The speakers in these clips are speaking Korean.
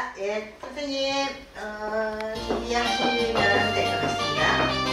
예, 선생님 준비하시면 될 것 같습니다.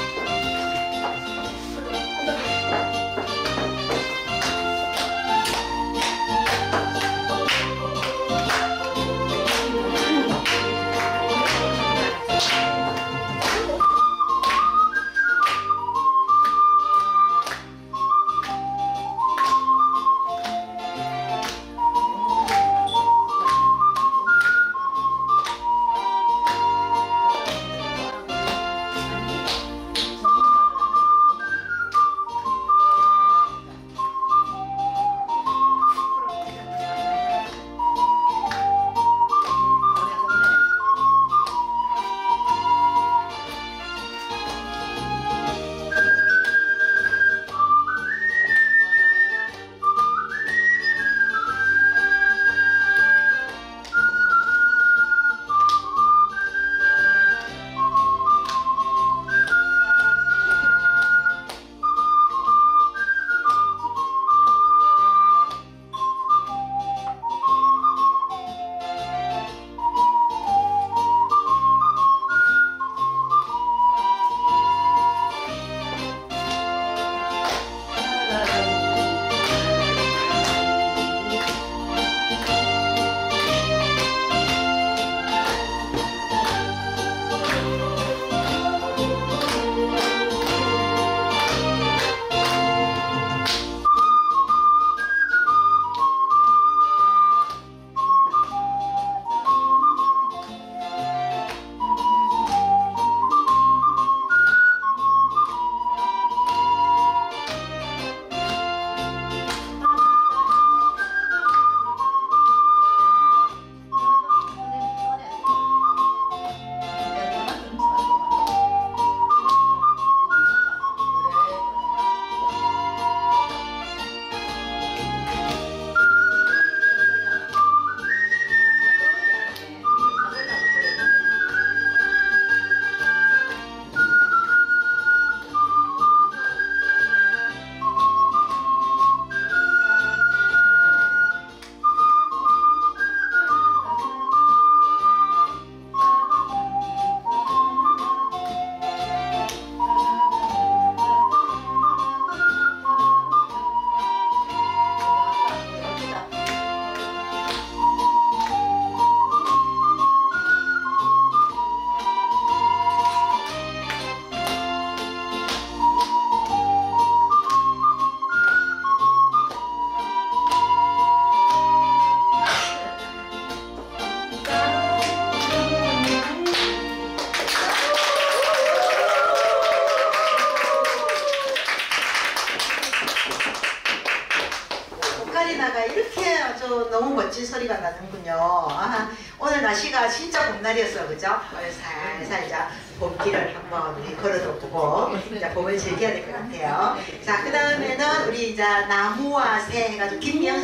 오카리나가 이렇게 아주 너무 멋진 소리가 나는군요. 아, 오늘 날씨가 진짜 봄날이었어, 그죠? 오늘 살살 이제 봄길을 한번 우리 걸어도 보고 이제 봄을 즐겨야 될 것 같아요. 자, 그 다음에는 우리 이제 나무와 새 해가지고 김미영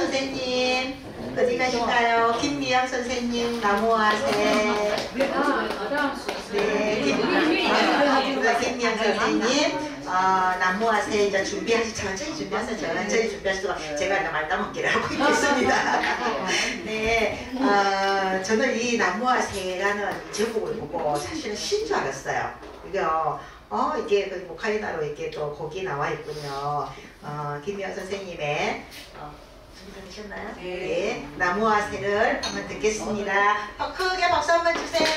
선생님 어디 가실까요? 김미영 선생님 나무와 새. 네, 김미영 선생님. 나무와 새 이제 천천히 준비하세요. 천천히 준비하시고 제가 이제 말 따먹기를 하고 있겠습니다. 네, 저는 이 나무와 새라는 제목을 보고 사실은 신 줄 알았어요. 이거 이게 그 오카리나로 이렇게 또 곡이 나와 있군요. 김미영 선생님의 준비되셨나요? 네, 나무와 새를 한번 듣겠습니다. 크게 박수 한번 주세요.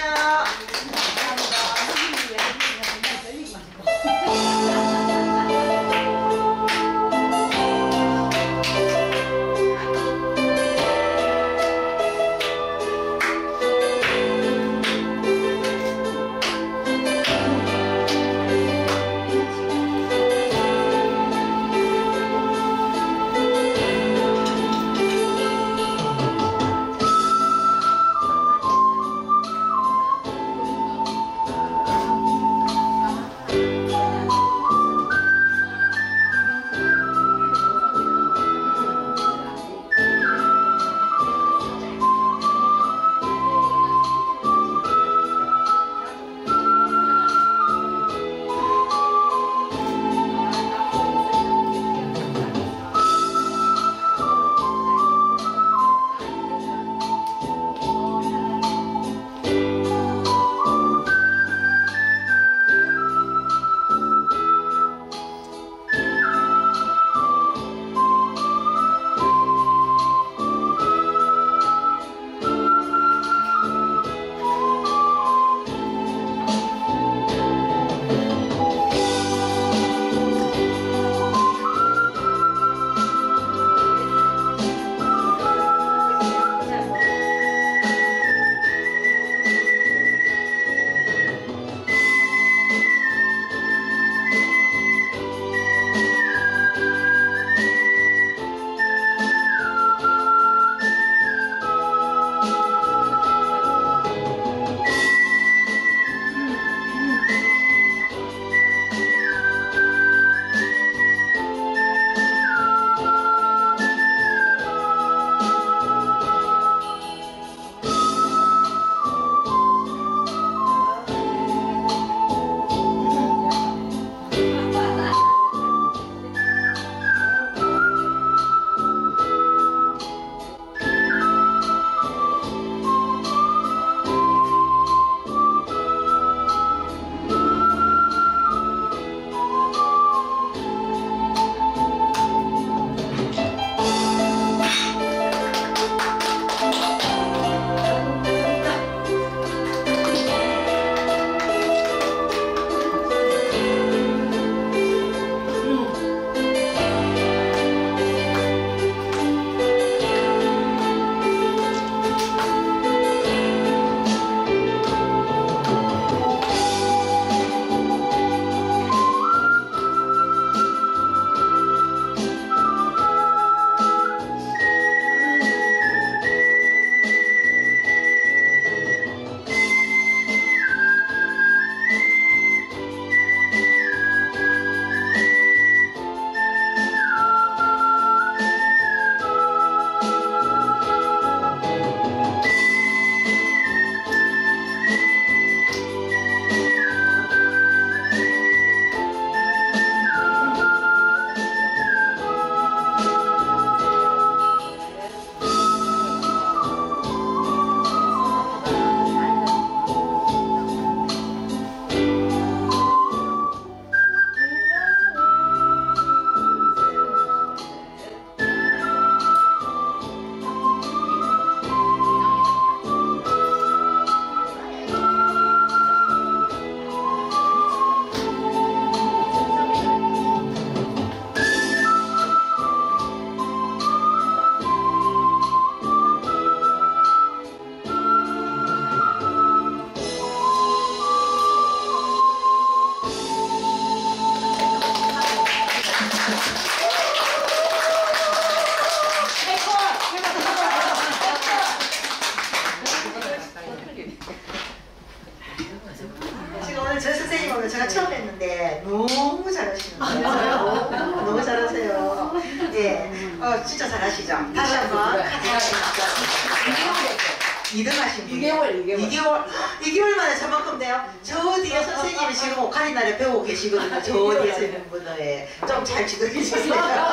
진짜 잘하시죠? 다시 한번 카드 부탁드립니다. 2등 하신 분. 2개월 만에 저만큼 돼요? 저 뒤에 선생님이 지금 오카리나를 배우고 계시거든요. 저 뒤에 있는 분을 좀 잘 지도해 주세요.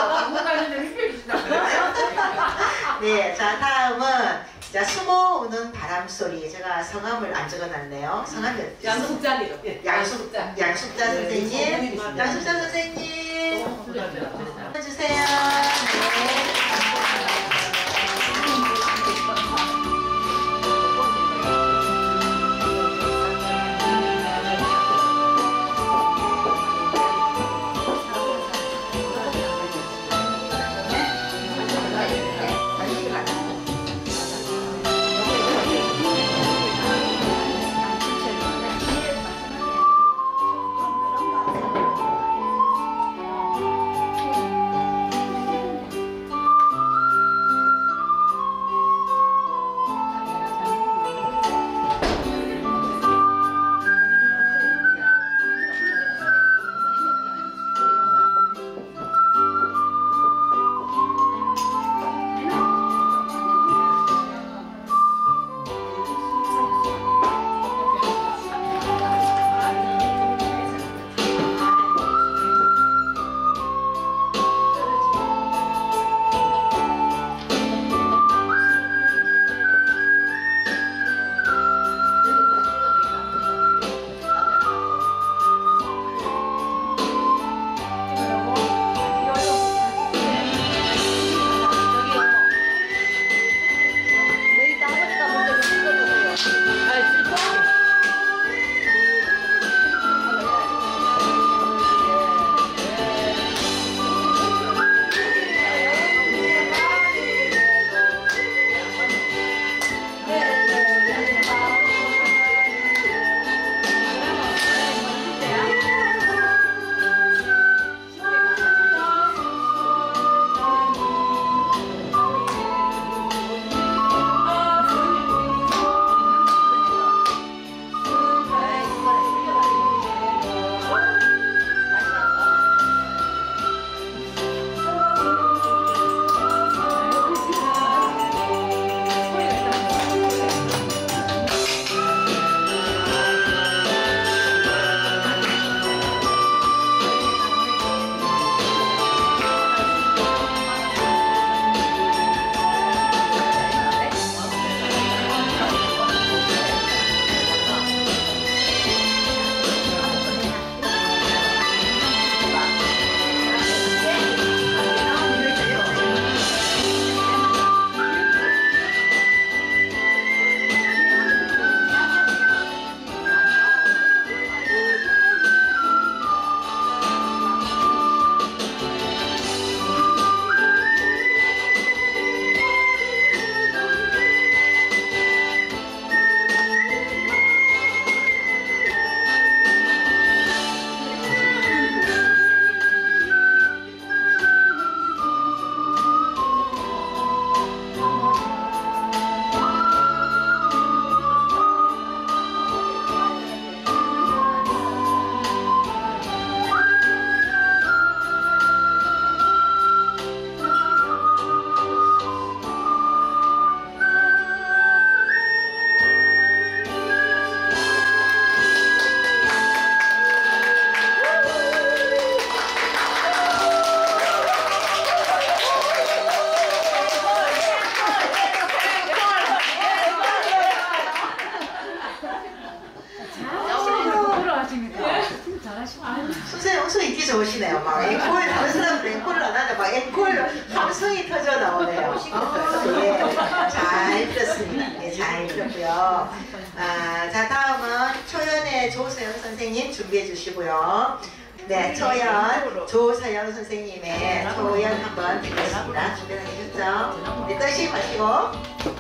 네, 자 다음은 자 수모 우는 바람 소리. 제가 성함을 안 적어놨네요. 성함이 양숙자님. 양숙자 선생님. 양숙자 선생님. 해주세요. 네. 선생님 엄청 인기 좋으시네요. 막 앵콜 다른 사람들 앵콜을 안 하는데 막 앵콜 함성이 터져 나오네요. 예, 잘 들었습니다. 예, 잘 들었고요. 자 다음은 초연의 조서영 선생님 준비해 주시고요. 네, 초연 조서영 선생님의 초연 한번 드리겠습니다. 준비해 주셨죠? 네, 뜨시 마시고.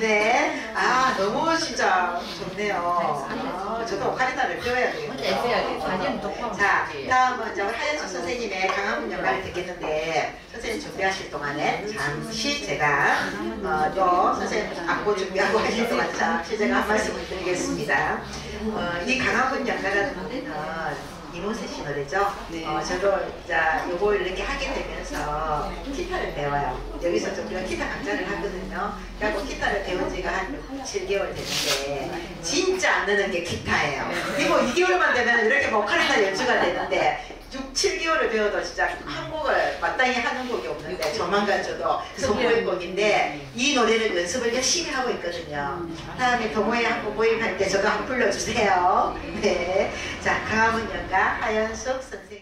네. 아, 너무 진짜 좋네요. 아, 저도 오카리나를 배워야 되겠네요. 자, 다음은 이제 하연숙 선생님의 강화문 연가를 듣겠는데, 선생님 준비하실 동안에 잠시 제가 또 선생님 안고 준비하고 하실 동안 잠시 제가 한 말씀을 드리겠습니다. 이 강화문 연가라는 노래는 이문세 씨 노래죠. 네. 저도 자 요걸 이렇게 하게 되면서 기타를 배워요. 여기서 좀 기타 강좌를 하거든요. 그리고 기타를 배운 지가 한 7개월 됐는데 진짜 안 느는 게 기타예요. 이거 2개월만 되면 이렇게 뭐 오카리나 연주가 되는데 6, 7개월을 배워도 진짜 한 곡을 마땅히 하는 곡이 없는데 조만간 저도 선보일 곡인데 이 노래를 연습을 열심히 하고 있거든요. 다음에 동호회 한번 모임할 때 저도 한번 불러주세요. 네, 자 강화문 연가 하연숙 선생님.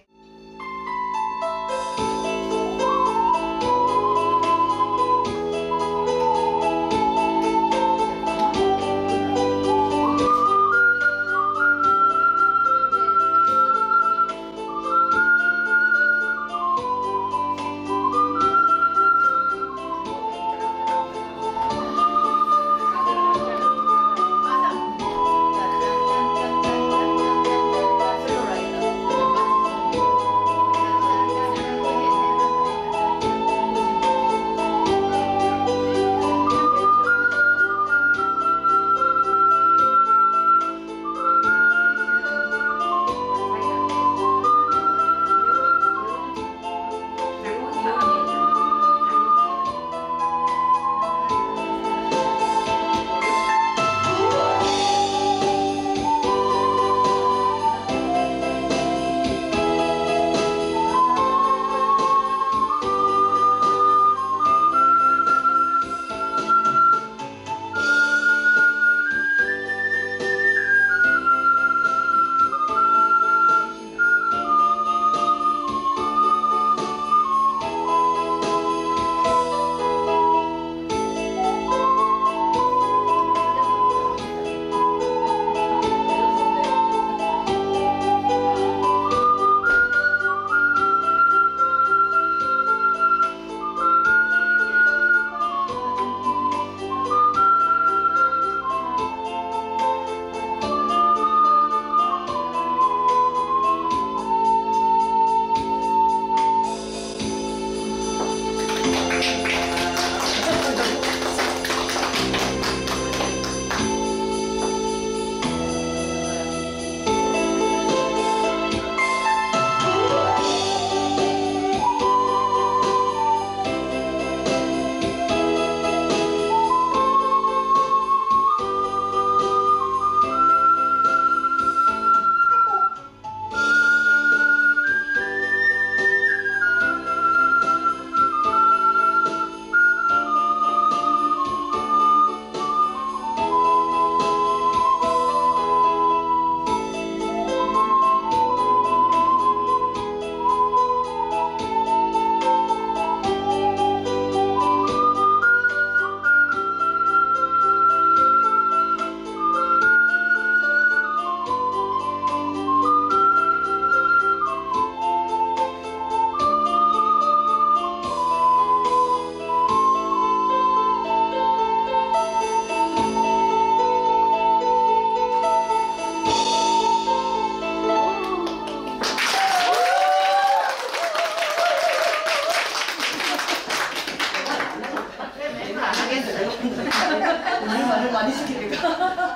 말을 많이 시키니까.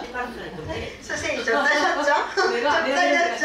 선생님 좀 따셨죠? 좀 따셨죠?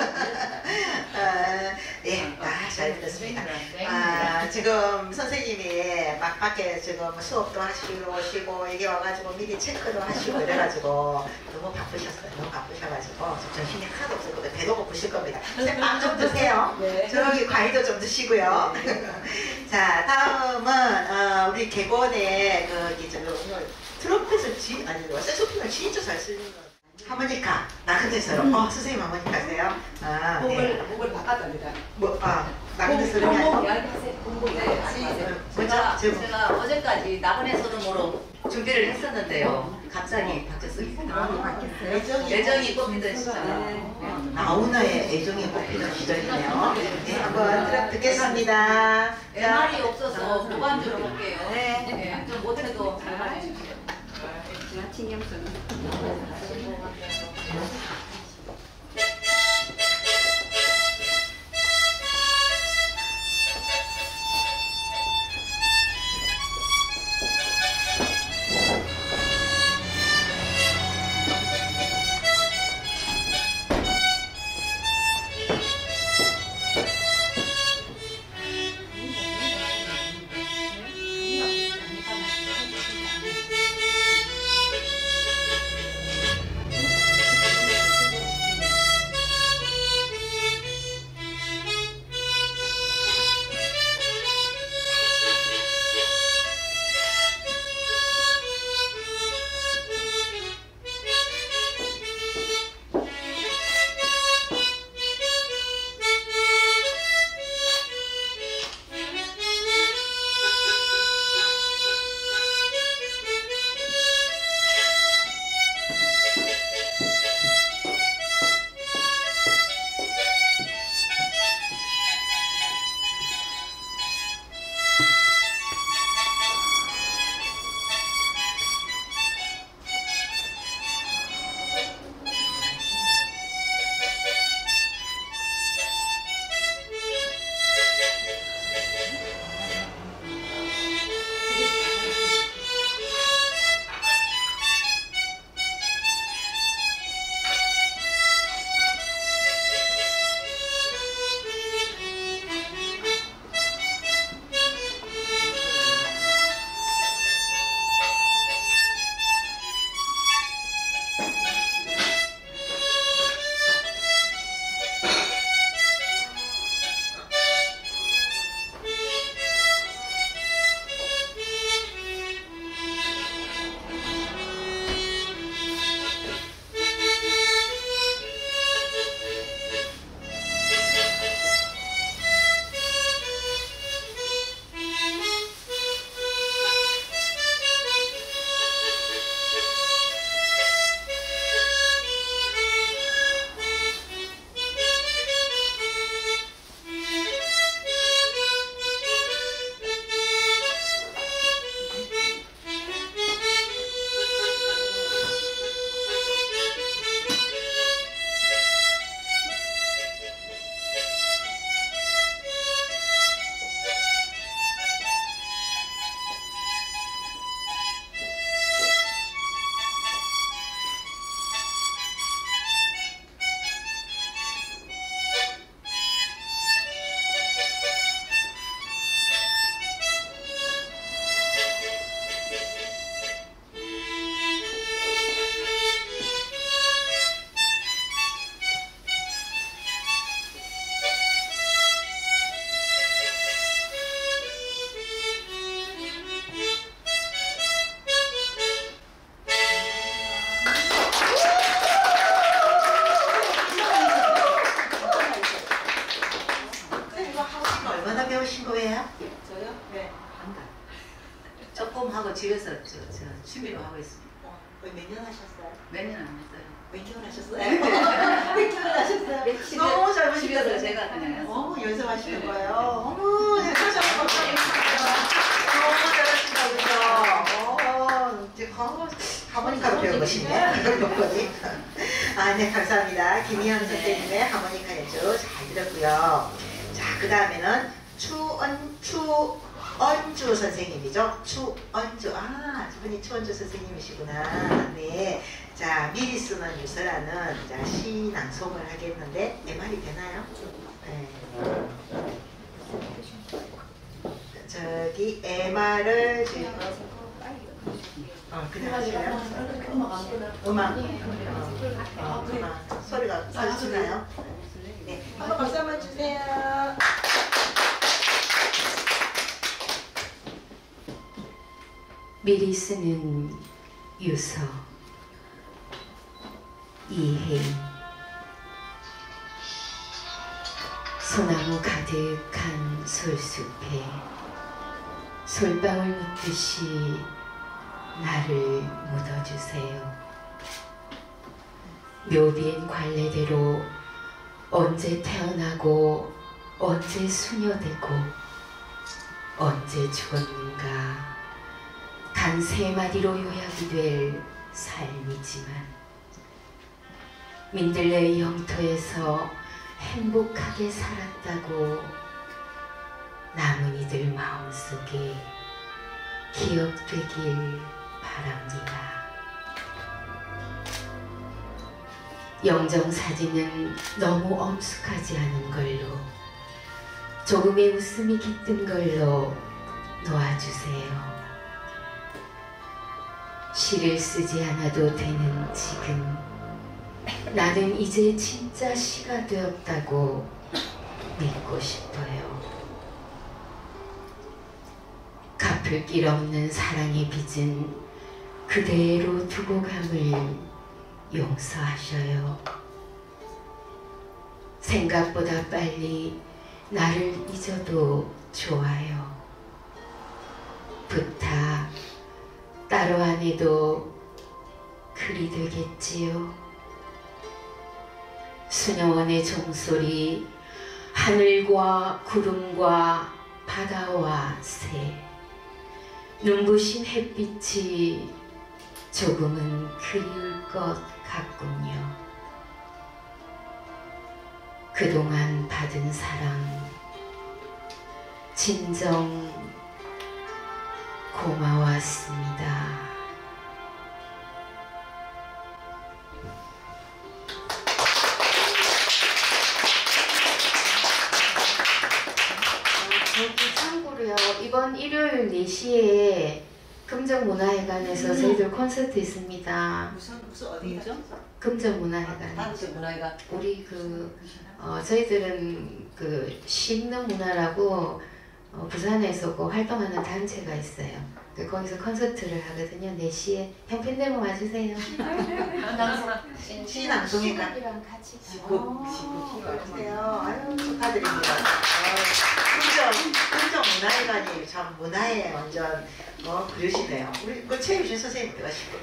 네, 잘 들었습니다. 지금 선생님이 막 밖에 지금 수업도 하시고 오시고 여기 와가지고 미리 체크도 하시고 이래가지고 너무 바쁘셨어요. 너무 바쁘셔가지고 정신이 하나도 없었거든요. 배도 고프실 겁니다. 선생님 빵 좀 드세요. 네. 저기 과일도 좀 드시고요. 네. 자, 다음은 우리 개건의 오늘 트럼펫을 아니 색소폰을 진짜 잘 쓰는 거. 하모니카 나그네처럼. 선생님 하모니카세요? 목을 바꿔답니다. 나그네처럼 공복 이야기하세요. 공복 이야기하세요. 제가 어제까지 나그네서는 뭐로 준비를 했었는데요. 갑자기 바뀌었어요. 애정이 뽑히던 시절. 나훈아의 애정이 뽑히던 시절이네요. 네, 한번 듣겠습니다. 말이 없어서 무반주로 볼게요. 네, 좀 못해도 잘 말해주세요. 신경 쓰는. 하고 집에서 취미로 하고 있습니다. 몇 년 하셨어요? 몇 년 안 했어요. 몇 년 하셨어요? 몇 년 하셨어요? 너무 잘 보시면서 제가 그냥 연습하시는 거예요. 어머, 다시 한번 감사합니다. 너무 잘하신다, 그죠? 이제 하모니카로 배운 것이네. 이것까지. 아, 네, 감사합니다. 김희연 선생님의 하모니카 연주 잘 들었고요. 자, 그 다음에는 추언주 선생님이죠. 추언주. 아, 저분이 추언주 선생님이시구나. 네. 자, 미리 쓰는 유서라는 자, 시 낭송을 하겠는데, 내 말이 되나요? 네. 저기, MR을 그냥 하실래요? 음악. 소리가 써주나요? 네. 한번 박수 한번 주세요. 미리 쓰는 유서 이혜인. 소나무 가득한 솔숲에 솔방울 묻듯이 나를 묻어주세요. 묘비엔 관례대로 언제 태어나고 언제 수녀되고 언제 죽었는가 단 세 마디로 요약이 될 삶이지만 민들레의 영토에서 행복하게 살았다고 남은 이들 마음속에 기억되길 바랍니다. 영정사진은 너무 엄숙하지 않은 걸로, 조금의 웃음이 깃든 걸로 놓아주세요. 시를 쓰지 않아도 되는 지금, 나는 이제 진짜 시가 되었다고 믿고 싶어요. 갚을 길 없는 사랑의 빚은 그대로 두고 감을 용서하셔요. 생각보다 빨리 나를 잊어도 좋아요. 부탁 따로 안 해도 그리 되겠지요. 수녀원의 종소리, 하늘과 구름과 바다와 새, 눈부신 햇빛이 조금은 그리울 것 같군요. 그동안 받은 사랑 진정 고마웠습니다. 저기 참고로요, 이번 일요일 4시에 금정문화회관에서 저희들 콘서트 있습니다. 무슨 어디죠? 금정문화회관. 다른 문화회관. 우리 저희들은 식는 문화라고 부산에서 활동하는 단체가 있어요. 거기서 콘서트를 하거든요. 4시에 형편되면 와주세요. 시낭송이가 시국이랑 같이 그러세요. 아유, 축하드립니다. 금정 문화회관이 참 문화에 완전 그러시네요. 우리 최유신 선생님 들어가시고.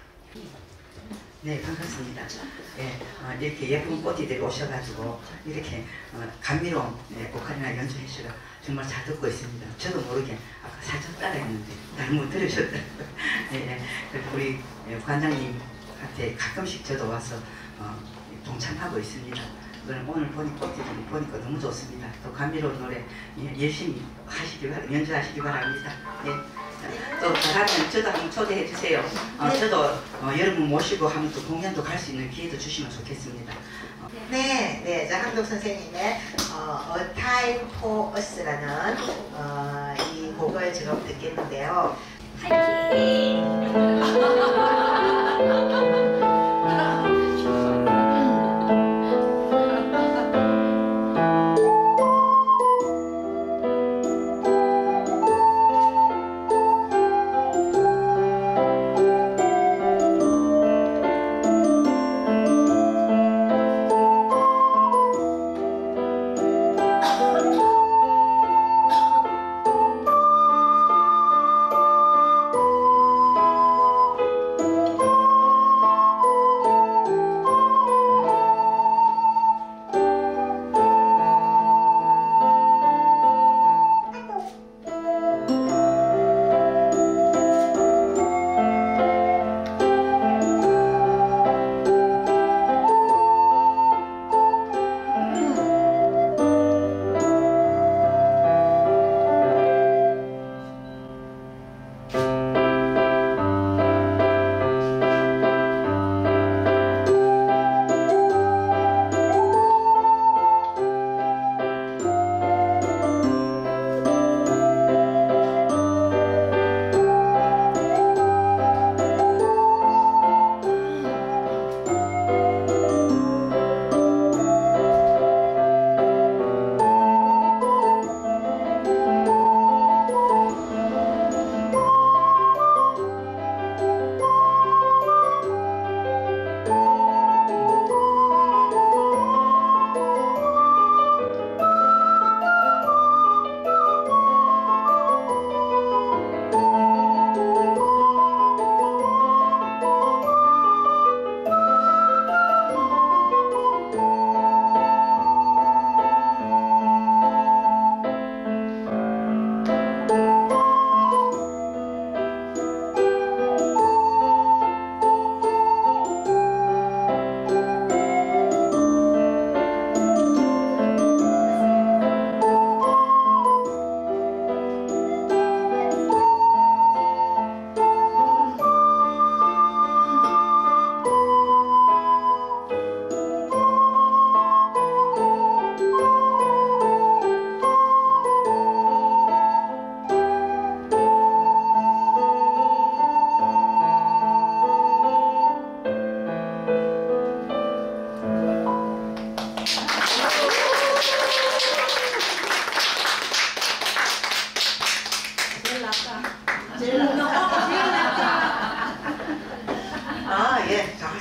네, 반갑습니다. 예, 이렇게 예쁜 꽃이들이 오셔가지고 이렇게 감미로운 보컬이나 연주해 주셔서 정말 잘 듣고 있습니다. 저도 모르게 아까 살짝 따라했는데 잘못 들으셨더라고요. 예, 우리 관장님한테 가끔씩 저도 와서 동참하고 있습니다. 오늘 보니까 너무 좋습니다. 또 감미로운 노래 열심히 연주하시기 바랍니다. 예. 또 잘하면 저도 한번 초대해 주세요. 저도 여러분 모시고 한번 또 공연도 갈 수 있는 기회도 주시면 좋겠습니다. 네, 한동 선생님의 A Time for Us라는 이 곡을 지금 듣겠는데요.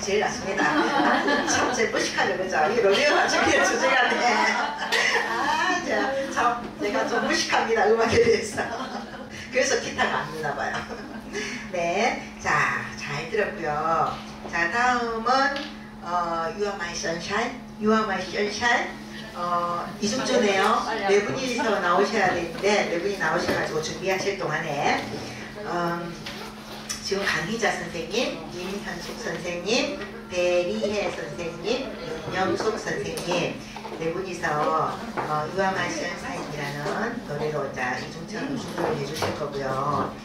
제일 낫습니다. 참 제일 무식하죠, 그죠? 이 로미오와 줄리엣 주제가 참 제가 좀 무식합니다, 음악에 대해서. 그래서 기타가 안 되나 봐요. 네, 자, 잘 들었고요. 자, 다음은 You Are My Sunshine, You Are My Sunshine. 이중조네요. 네 분이서 나오셔야 되는데 네 분이 나오셔가지고 준비하실 동안에 지금 강희자 선생님, 임현숙 선생님, 배리혜 선생님, 윤영숙 선생님 네 분이서 You Are My Sunshine이라는 노래로 이중처럼 준비를 해주실 거고요.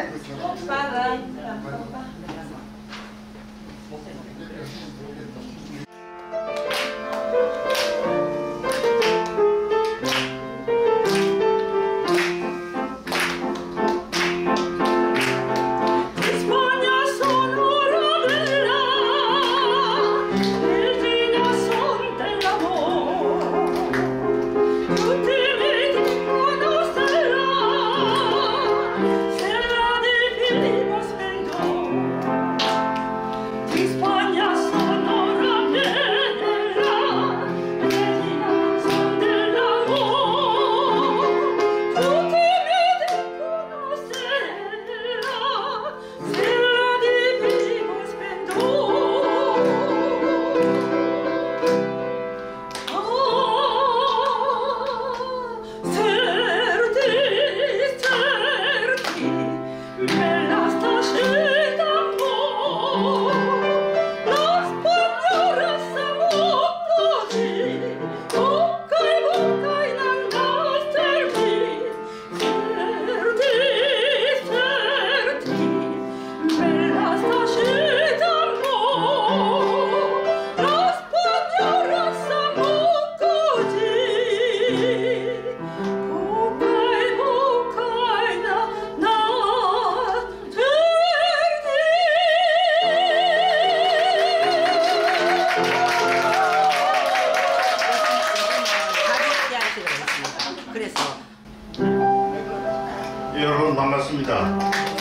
여러분 반갑습니다.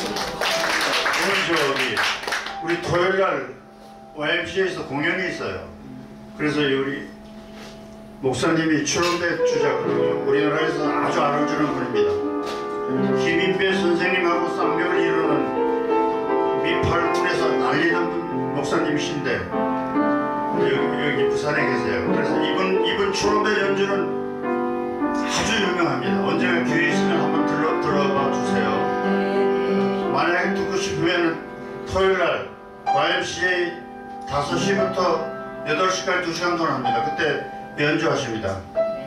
오늘 우리 토요일날 YMCA에서 공연이 있어요. 그래서 우리 목사님이 추론대 주자거든요. 우리나라에서 아주 알아주는 분입니다. 김인배 선생님하고 쌍벽을 이루는 미팔군에서 날리는 분 목사님이신데 여기 부산에 계세요. 그래서 이분 추론대 연주는 아주 유명합니다. 언제가 기회 있으면 한번 들어봐 주세요. 만약에 듣고 싶으면 토요일날 YMCA 5시부터 8시까지 2시간 동안 합니다. 그때 연주하십니다.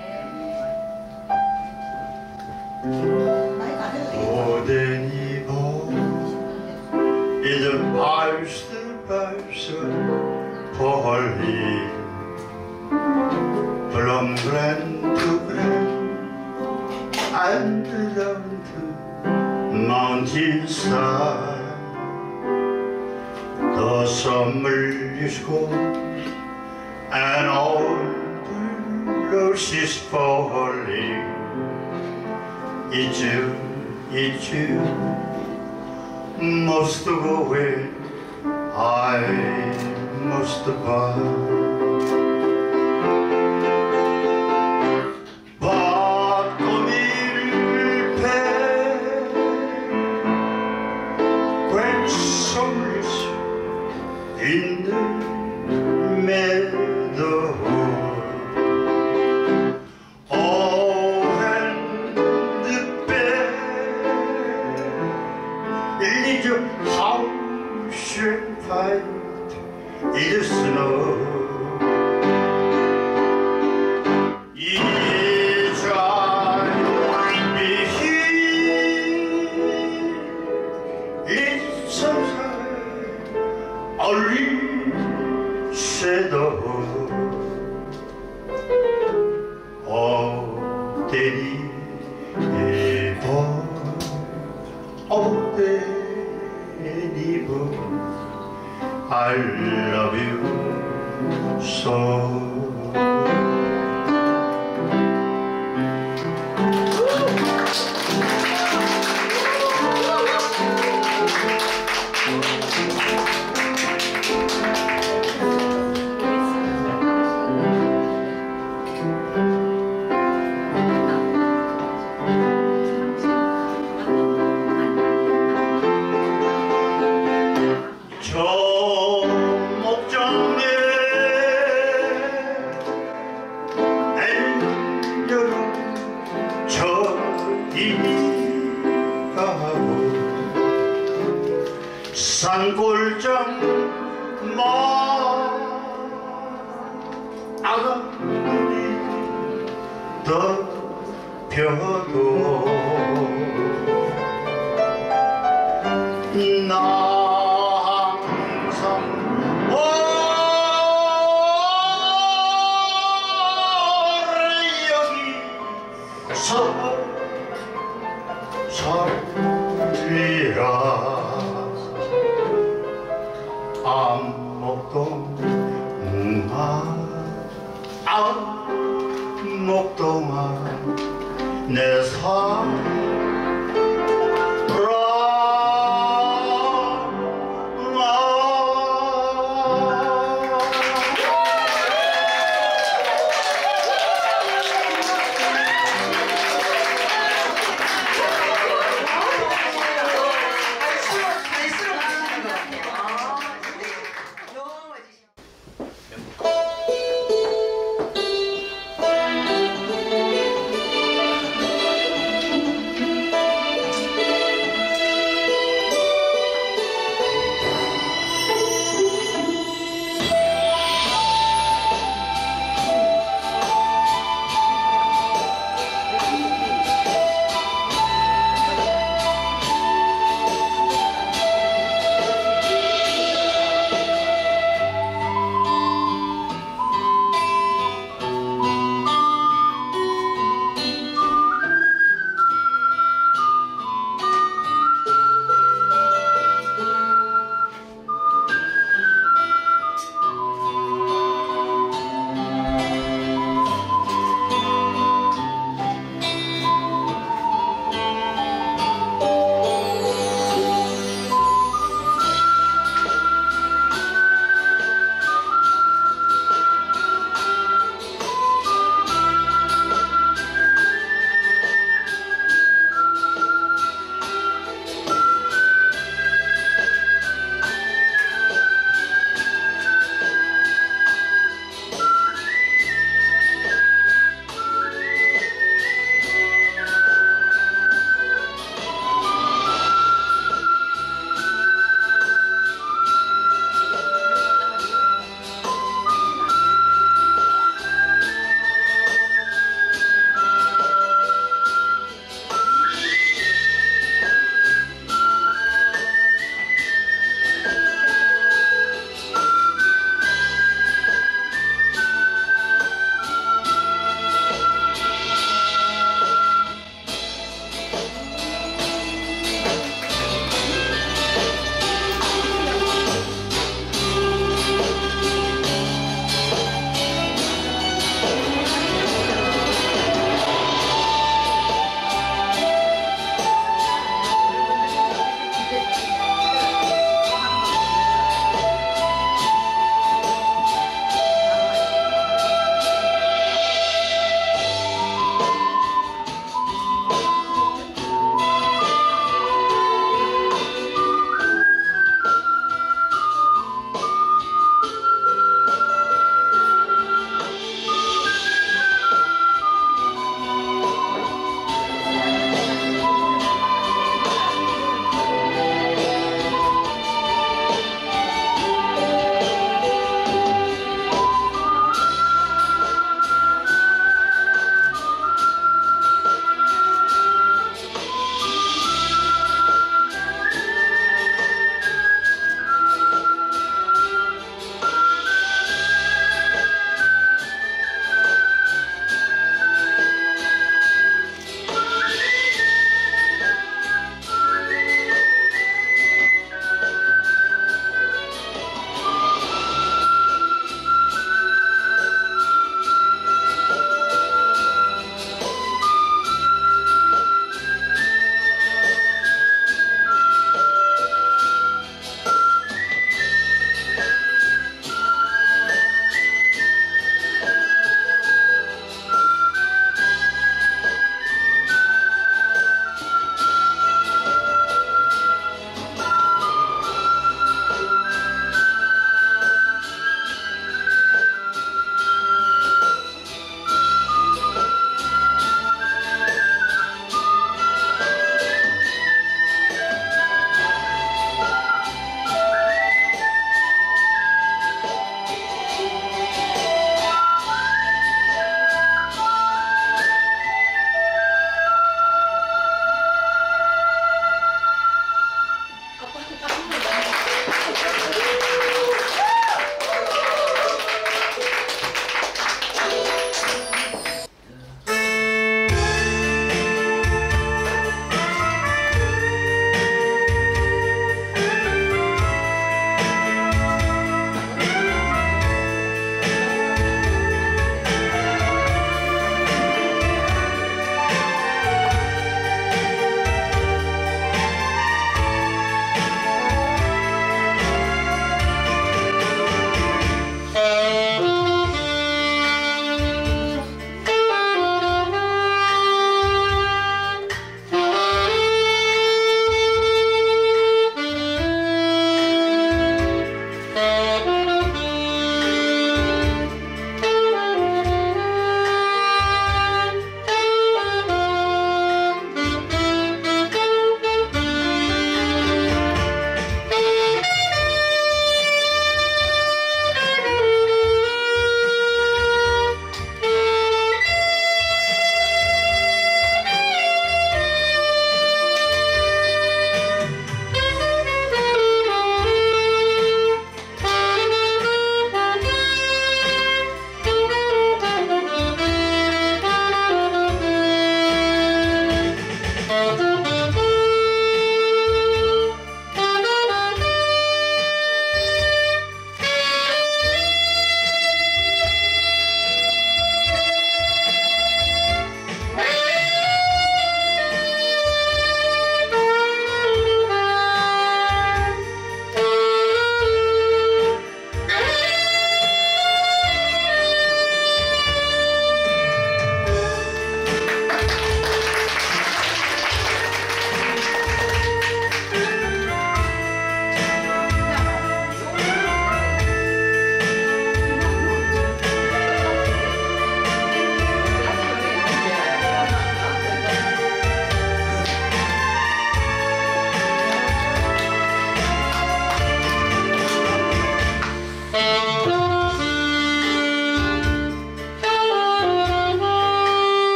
오데니 보 이젠 발스 폴리 블럼그랜 투그랜 and around the mountainside the summer is gone and all the roses falling. It's you must go away, I must buy. In the meadow, oh, and the bear leads your house and fight in the snow. Shadow, oh, Denny, oh, Denny, I love you so. 산골장 아가들이 덮여도 나 항상 여기서 살리라 목동아 내 갈수록 맛있는 것 같아요. 너무 맛있어요.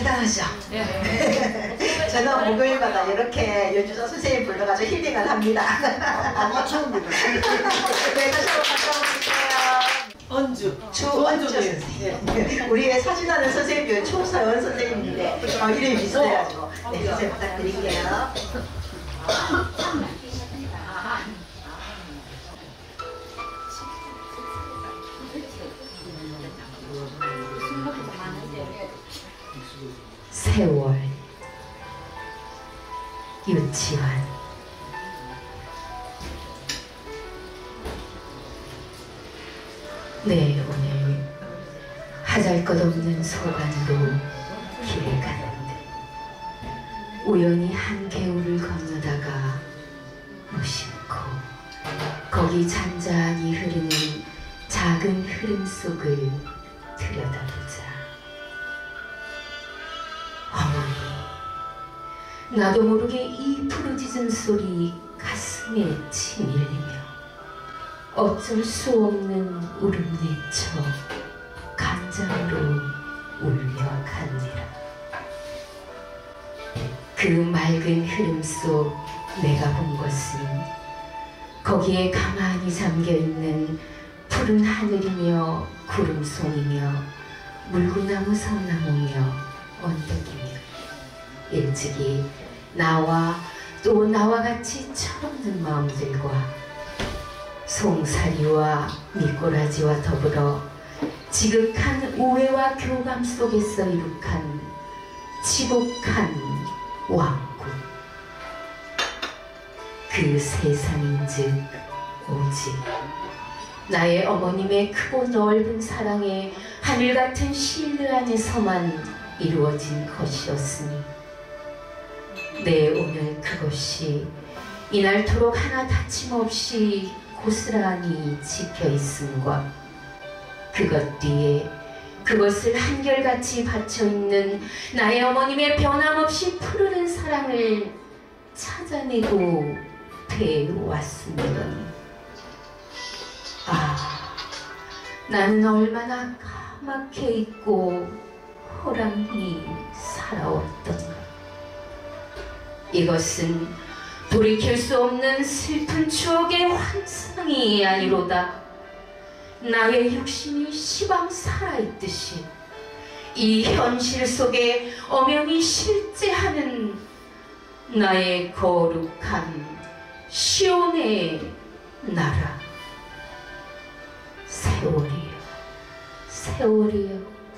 대단하죠? 저는 목요일마다 이렇게 연주자 선생님 불러가지고 힐링을 합니다. 아마 처음입니다. 네, 다시 한번 박수 한번 주세요. 언주. 주원주 선생님. 우리의 사진하는 선생님이 초서연 선생님인데 이름이 비슷해가지고 네, 선생님 부탁드릴게요. 세월 유치원 네, 오늘 하잘것없는 소관으로 길을 갔는데 우연히 한 개울을 건너다가 무심코 거기 잔잔히 흐르는 작은 흐름 속을 들여다보자 어머니, 나도 모르게 이 부르짖은 소리 가슴에 치밀리며 어쩔 수 없는 울음 내쳐 간장으로 울려갔느라. 그 맑은 흐름 속 내가 본 것은 거기에 가만히 잠겨있는 푸른 하늘이며 구름송이며 물구나무 성나무며 언덕이며 일찍이 나와 또 나와 같이 철없는 마음들과 송사리와 미꾸라지와 더불어 지극한 우애와 교감 속에서 이룩한 지복한 왕국 그 세상인즉 오직 나의 어머님의 크고 넓은 사랑에 하늘같은 실드 안에서만 이루어진 것이었으니 내 오늘 그것이 이날토록 하나 다침없이 고스란히 지켜있음과 그것 뒤에 그것을 한결같이 받쳐있는 나의 어머님의 변함없이 푸르른 사랑을 찾아내고 배워왔으면 나는 얼마나 까맣게 있고 호랑이 살아왔던가. 이것은 돌이킬 수 없는 슬픈 추억의 환상이 아니로다. 나의 육신이 시방 살아있듯이 이 현실 속에 엄연히 실제하는 나의 거룩한 시온의 나라. 세월이여, 세월이여.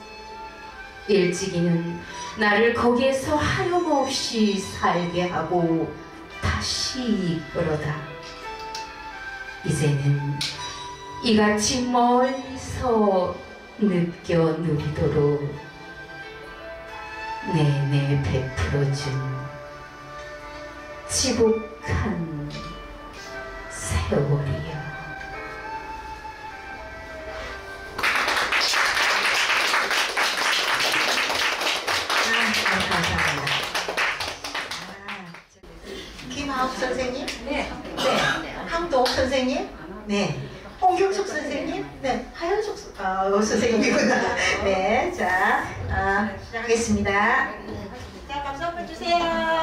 일찍이는 나를 거기에서 하염없이 살게 하고 다시 이끌어다. 이제는 이같이 멀리서 느껴 누리도록 내내 베풀어준 지복한 세월이여. 김하옥 선생님, 네. 황도옥 선생님, 홍경숙 선생님, 하현숙 선생님이구나. 네, 자, 시작하겠습니다. 자, 박수 한번 주세요.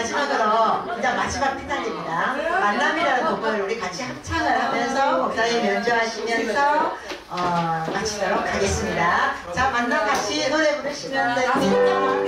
마지막으로 이제 마지막 피날레입니다. 만남이라는 곡을 우리 같이 합창을 하면서 목사님 연주하시면서 마치도록 하겠습니다. 자, 만남 같이 노래 부르시면 됩니다.